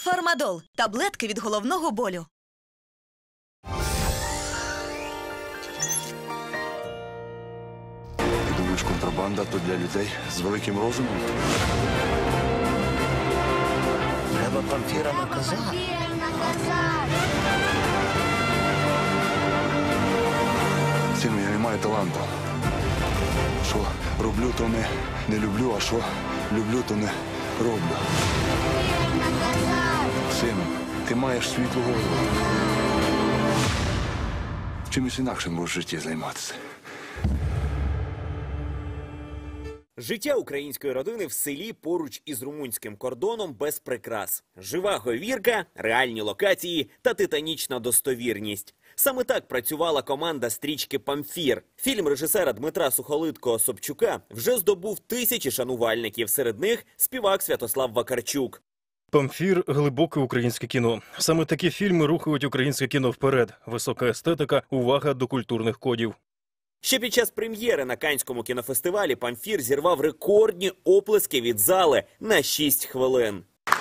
Фармадол – таблетки від головного болю. Ти думаєш, контрабанда – то для людей з великим розумом? Треба Памфіра наказати. Сину, я не маю таланту. Що роблю, то не люблю, а що люблю, то не роблю. Сину, ти маєш світлу голову. Чимось інакшим можеш в житті займатися. Життя української родини в селі поруч із румунським кордоном без прикрас. Жива говірка, реальні локації та титанічна достовірність. Саме так працювала команда стрічки «Памфір». Фільм режисера Дмитра Сухолиткого-Собчука вже здобув тисячі шанувальників. Серед них співак Святослав Вакарчук. «Памфір» – глибоке українське кіно. Саме такі фільми рухають українське кіно вперед. Висока естетика, увага до культурних кодів. Ще під час прем'єри на Каннському кінофестивалі «Памфір» зірвав рекордні оплески від зали на 6 хвилин.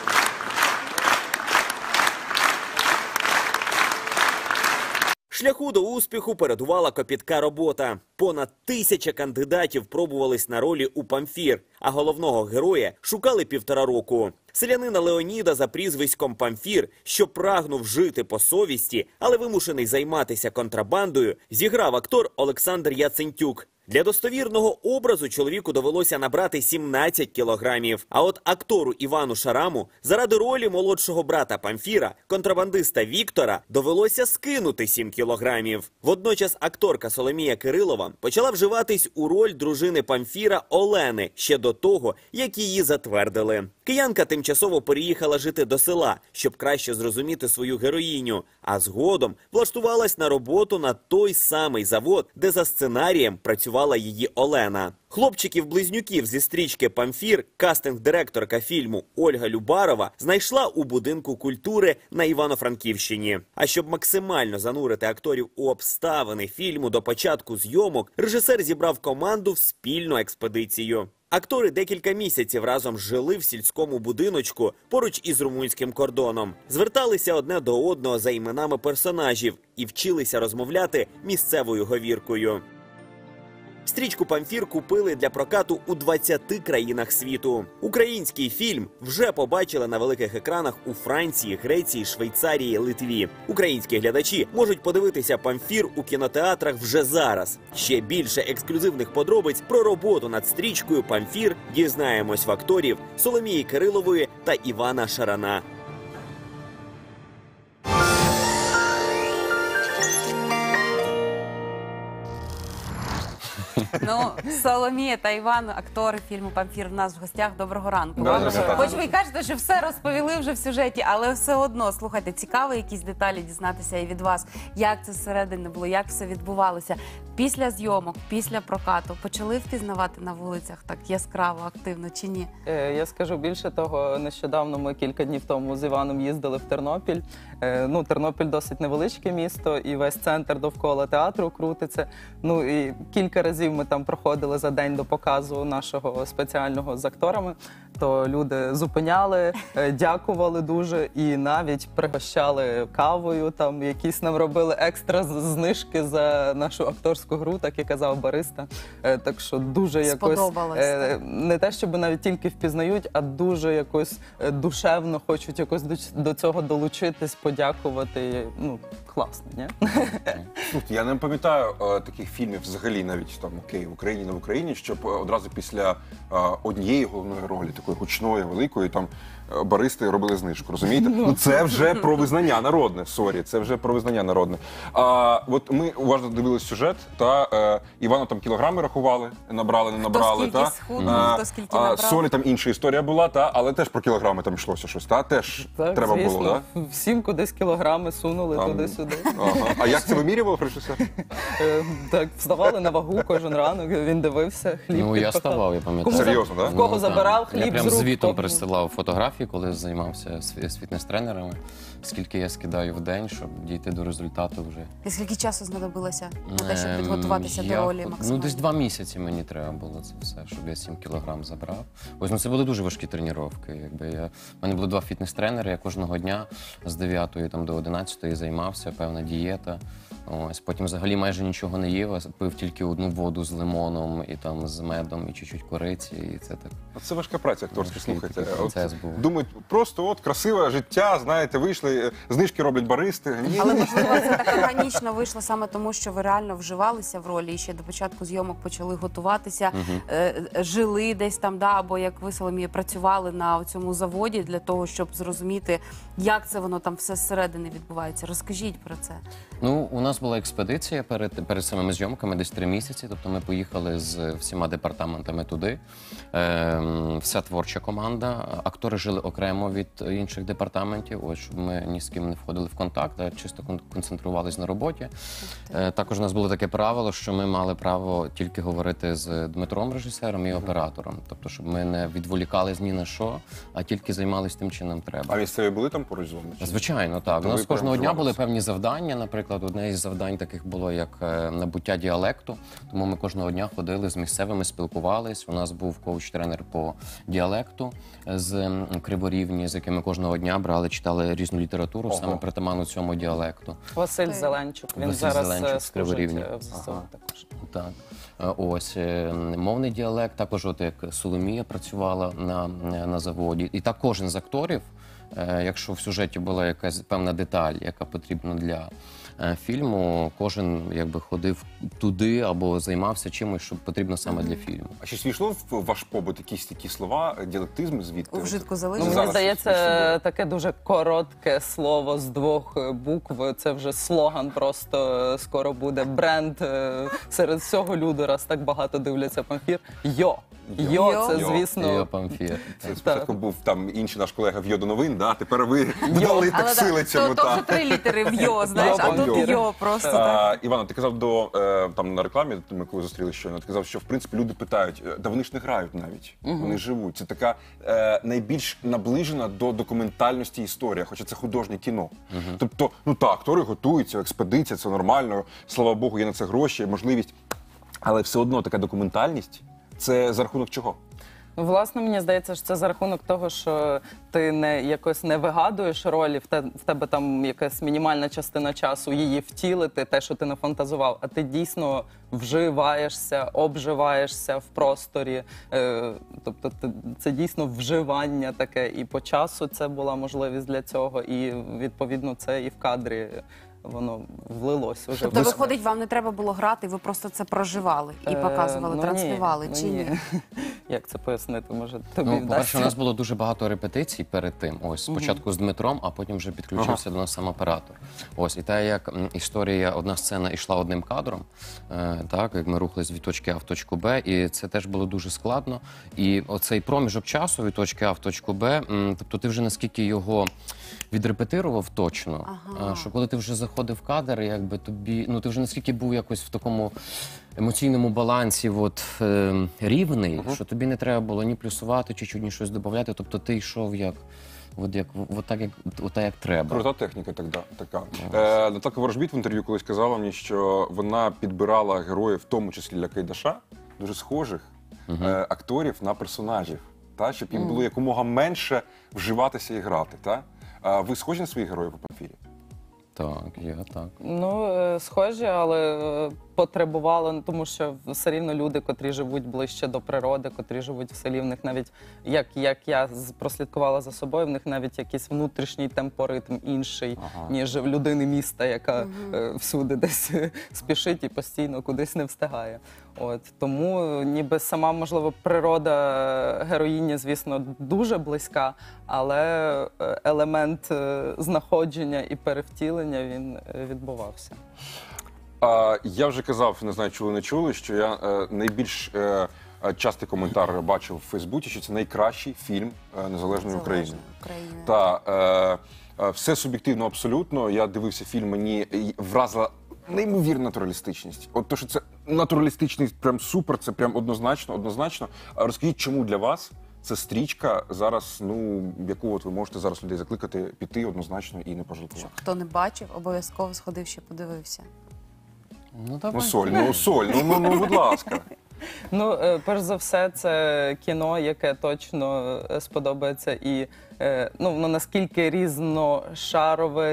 Шляху до успіху передувала копітка робота. Понад 1000 кандидатів пробувались на ролі у «Памфір», а головного героя шукали 1,5 року. Селянина Леоніда за прізвиськом Памфір, що прагнув жити по совісті, але вимушений займатися контрабандою, зіграв актор Олександр Яцентюк. Для достовірного образу чоловіку довелося набрати 17 кілограмів. А от актору Івану Шараму заради ролі молодшого брата Памфіра, контрабандиста Віктора, довелося скинути 7 кілограмів. Водночас акторка Соломія Кирилова почала вживатись у роль дружини Памфіра Олени ще до того, як її затвердили. Киянка тимчасово переїхала жити до села, щоб краще зрозуміти свою героїню, а згодом влаштувалась на роботу на той самий завод, де за сценарієм працювала її Олена. Хлопчиків-близнюків зі стрічки «Памфір» кастинг-директорка фільму Ольга Любарова знайшла у будинку культури на Івано-Франківщині. А щоб максимально занурити акторів у обставини фільму до початку зйомок, режисер зібрав команду в спільну експедицію. Актори декілька місяців разом жили в сільському будиночку поруч із румунським кордоном. Зверталися одне до одного за іменами персонажів і вчилися розмовляти місцевою говіркою. Стрічку «Памфір» купили для прокату у 20 країнах світу. Український фільм вже побачили на великих екранах у Франції, Греції, Швейцарії, Литві. Українські глядачі можуть подивитися «Памфір» у кінотеатрах вже зараз. Ще більше ексклюзивних подробиць про роботу над стрічкою «Памфір» дізнаємось в акторів Соломії Кирилової та Івана Шарана. Ну, Соломія та Іван, актори фільму «Памфір» в нас в гостях. Доброго ранку. Хоч ви кажете, що все розповіли вже в сюжеті, але все одно, слухайте, цікаво якісь деталі дізнатися і від вас. Як це зсередини було, як все відбувалося. Після зйомок, після прокату почали впізнавати на вулицях так яскраво, активно чи ні? Я скажу більше того, нещодавно ми кілька днів тому з Іваном їздили в Тернопіль. Ну, Тернопіль досить невеличке місто і весь центр довкола театру крутиться. Ну і кілька разів ми там проходили за день до показу нашого спеціального з акторами, то люди зупиняли, дякували дуже і навіть пригощали кавою, там якісь нам робили екстра знижки за нашу акторську гру, так і казав бариста. Так що дуже якось, не те, щоб навіть тільки впізнають, а дуже якось душевно хочуть якось до цього долучитись, подякувати. Ну, класно, ні? Я не пам'ятаю таких фільмів взагалі, навіть там, окей, в Україні, не в Україні, щоб одразу після однієї головної ролі, такої гучної, великої, там, баристи робили знижку, розумієте? Ну, це вже про визнання народне, сорі, це вже про визнання народне. От ми уважно дивилися сюжет, та Івану там кілограми рахували, набрали, не набрали, хто скільки схуднув, хто скільки набрав. Солі там інша історія була, та, але теж про кілограми там йшлося щось, та, теж так, треба звісно, було, так? Всім кудись кілограми сунули туди-сюди. Ага. А як це вимірював режисер? Так, вставали на вагу кожен ранок, він дивився, хліб. Ну, я ставав, я пам'ятаю. Серйозно, так? В кого забирав хліб з рук. Я прям звітом присилав фотографії фотографій, коли займався з фітнес-тренерами, скільки я скидаю в день, щоб дійти до результату вже. І скільки часу знадобилося на те, щоб підготуватися до ролі максимально? Ну, десь 2 місяці мені треба було це все, щоб я 7 кілограм забрав. Ось, ну це були дуже важкі тренування. У мене було 2 фітнес-тренери, я кожного дня з 9 до 11 займався, певна дієта. Ось, потім взагалі майже нічого не їв, а пив тільки одну воду з лимоном і там з медом і чуть-чуть кориці. І це так. Це важка праця акторська, слухайте. Процес був. Думають, просто от красиве життя, знаєте, вийшли, знижки роблять баристи. Ні. Але, можливо, це так органічно вийшло саме тому, що ви реально вживалися в ролі і ще до початку зйомок почали готуватися, жили десь там, або, як ви, Соломія, працювали на цьому заводі для того, щоб зрозуміти, як це воно там все зсередини відбувається. Розкажіть про це. Ну, у нас була експедиція перед самими зйомками, десь 3 місяці. Тобто ми поїхали з всіма департаментами туди. Вся творча команда. Актори жили окремо від інших департаментів, ось, щоб ми ні з ким не входили в контакт, а чисто концентрувалися на роботі. Також у нас було таке правило, що ми мали право тільки говорити з Дмитром, режисером, і оператором. Тобто, щоб ми не відволікались ні на що, а тільки займалися тим, чим нам треба. А місцеві були там поруч з вами? Звичайно, так. То У нас ви кожного прям дня були вживалися? певні завдання. Наприклад, одне із завдань таких було як набуття діалекту. Тому ми кожного дня ходили з місцевими, спілкувались. У нас був коуч-тренер по діалекту з Криворівні, з яким ми кожного дня брали, читали різну літературу, саме притаманну цьому діалекту. Василь Зеленчук, він Василь зараз Зеленчук з Криворівні. служить в ЗСУ також. Так. Ось мовний діалект, також от як Соломія працювала на заводі. І так кожен з акторів, якщо в сюжеті була якась певна деталь, яка потрібна для фільму, кожен якби ходив туди або займався чимось, що потрібно саме для фільму. А щось війшло в ваш побут, якісь такі слова, діалектизми звідти? У вжитку Ну, залишилось? мені Зараз здається, щось таке дуже коротке слово з 2 букв. Це вже слоган просто скоро буде. Бренд серед всього люду, раз так багато дивляться Памфір. Йо! Йо, це, Йо. звісно, Йо, Памфір. Це спочатку був там інший наш колега в Йо до новин, да? Тепер ви дали так сили цьому. то вже 3 літери в йо, знаєш, а тут Йо. йо просто так. Івано, ти казав там на рекламі, ми коли зустрілися щойно, ти казав, що в принципі люди питають, да вони ж не грають навіть, вони живуть. Це така найбільш наближена до документальності історія, хоча це художнє кіно. Тобто, ну так, актори готуються, експедиція, це нормально, слава Богу, є на це гроші, можливість, але все одно така документальність, це за рахунок чого? Ну, власне, мені здається, що це за рахунок того, що ти якось не вигадуєш ролі, в тебе там якась мінімальна частина часу її втілити, те, що ти нафантазував, а ти дійсно вживаєшся, обживаєшся в просторі. Тобто це дійсно вживання таке, і по часу це була можливість для цього, і відповідно це і в кадрі воно влилось уже. Тобто, виходить, вам не треба було грати, ви просто це проживали і показували, транслювали, чи ні? Як це пояснити, може, тобі Ну, по-перше, вдасться? у нас було дуже багато репетицій перед тим. Ось спочатку з Дмитром, а потім вже підключився до нас сам оператор. Ось і те, як історія, одна сцена йшла одним кадром, так як ми рухались від точки А в точку Б, і це теж було дуже складно. І оцей проміжок часу від точки А в точку Б, тобто ти вже наскільки його відрепетирував точно, що коли ти вже заходив в кадр, якби тобі, ну ти вже наскільки був якось в такому емоційному балансі рівний, що тобі не треба було ні плюсувати, чи чуть ні щось додати, тобто ти йшов так, як треба. Крута техніка така. Наталка Ворожбіт в інтерв'ю колись казала мені, що вона підбирала героїв, в тому числі для Кайдаша, дуже схожих акторів на персонажів, щоб їм було якомога менше вживатися і грати. Ви схожі на своїх героїв у Памфірі? Так, я так. Ну, схожі, але потребувало, тому що все рівно люди, котрі живуть ближче до природи, котрі живуть в селі, в них навіть, як я прослідкувала за собою, в них навіть якийсь внутрішній темпоритм інший, ніж в людини міста, яка всюди десь спішить і постійно кудись не встигає. Тому ніби сама, можливо, природа героїні, звісно, дуже близька, але елемент знаходження і перевтілення, він відбувався. Я вже казав, не знаю, чули, не чули, що я найбільш частий коментар бачив в Фейсбуці, що це найкращий фільм Незалежної України. Все суб'єктивно абсолютно. Я дивився фільм, мені вразила неймовірна натуралістичність. От то, що це натуралістичність прям супер, це прям однозначно. А розкажіть, чому для вас це стрічка зараз, ну, яку от ви можете зараз людей закликати піти однозначно і не пожалкувати. Хто не бачив, обов'язково сходив, ще подивився. Ну, давай. Соль, будь ласка. Ну, перш за все, це кіно, яке точно сподобається і ну, воно наскільки різношарове,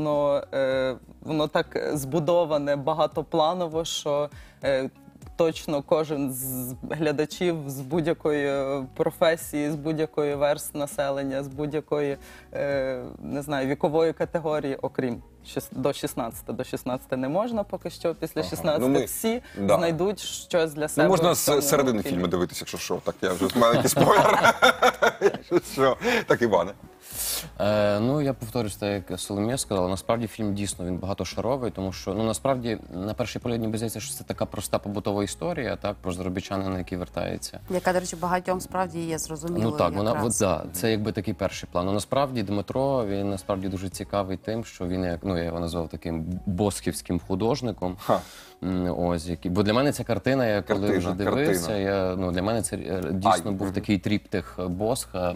воно так збудоване багатопланово, що точно кожен з глядачів з будь-якої професії, з будь-якої верстви населення, з будь-якої, не знаю, вікової категорії, окрім до 16. До 16 не можна поки що, після 16 всі знайдуть щось для себе. Ну, можна в цьому з середини фільмі. фільму дивитися, якщо що. Так, я вже маленький спойлер. Якщо що. Так, Іване. Ну, я повторюсь, так як Соломія сказала, насправді фільм дійсно він багатошаровий, тому що, ну, насправді, на перший погляд ніби здається, що це така проста побутова історія, так, про заробітчанина, який вертається. Яка, до речі, багатьом справді є зрозумілою. Ну так, якраз. це якби такий перший план. Ну, насправді Дмитро, він насправді дуже цікавий тим, що він, як, ну, я його назвав таким босхівським художником. Ось, бо для мене ця картина, я коли вже дивився, для мене це дійсно був такий тріптих Босха,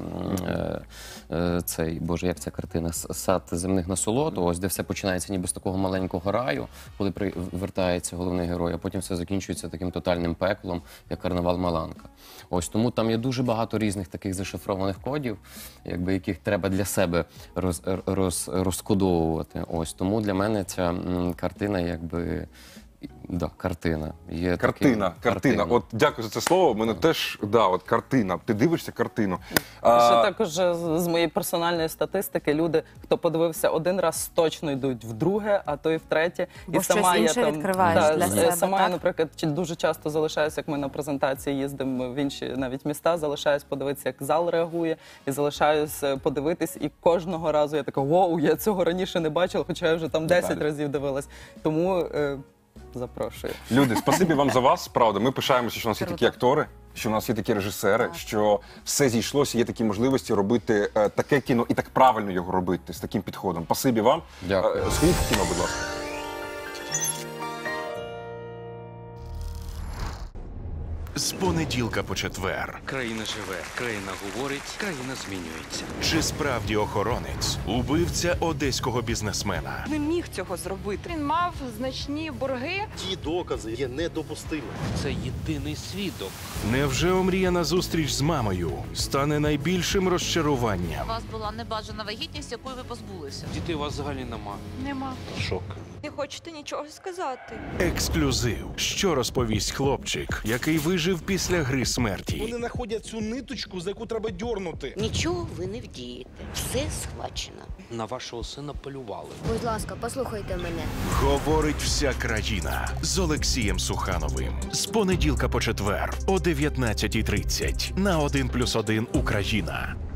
цей, боже, як ця картина, «Сад земних насолод», ось, де все починається ніби з такого маленького раю, коли вертається головний герой, а потім все закінчується таким тотальним пеклом, як «Карнавал Маланка». Ось, тому там є дуже багато різних таких зашифрованих кодів, якби, яких треба для себе розкодовувати. Ось, тому для мене ця картина, якби, картина. Є картина. От дякую за це слово. У мене теж, от картина. Ти дивишся картину. Ще також з моєї персональної статистики люди, хто подивився один раз, точно йдуть вдруге, а то і втретє. Бо і щось інше відкриваєш для себе, сама так? я, наприклад, дуже часто залишаюся, як ми на презентації їздимо в інші навіть міста, залишаюсь подивитися, як зал реагує, і залишаюсь подивитись, і кожного разу я така, вау, я цього раніше не бачила, хоча я вже там 10 разів дивилась. Тому запрошую. Люди, спасибі вам за вас, правда. Ми пишаємося, що у нас є такі актори, що у нас є такі режисери, що все зійшлося, є такі можливості робити таке кіно і так правильно його робити, з таким підходом. Спасибі вам. Дякую. Сходіть в кіно, будь ласка. З понеділка по четвер. Країна живе, країна говорить, країна змінюється. Чи справді охоронець убивця одеського бізнесмена? Не міг цього зробити. Він мав значні борги. Ті докази є недопустимими. Це єдиний свідок. Невже омріяна зустріч з мамою стане найбільшим розчаруванням? У вас була небажана вагітність, якої ви позбулися. Дітей у вас взагалі нема. Нема. Шок. Не хочете нічого сказати. Ексклюзив. Що розповість хлопчик, який вижив після гри смерті? Вони знаходять цю ниточку, за яку треба дьорнути. Нічого ви не вдієте. Все схвачено. На вашого сина полювали. Будь ласка, послухайте мене. Говорить вся країна з Олексієм Сухановим. З понеділка по четвер о 19:30 на 1+1 Україна.